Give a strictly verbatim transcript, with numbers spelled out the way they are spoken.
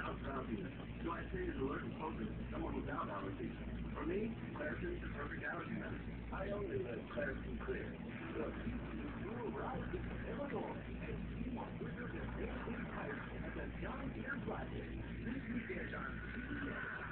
without drowsiness. So I stay as alert and focused as someone without allergies. For me, Claritin's the perfect allergy medicine. I only live Claritin Clear. Look, you're around in Illinois, and you want quicker than anything higher at the John Deere Flathead. This weekend on C B S.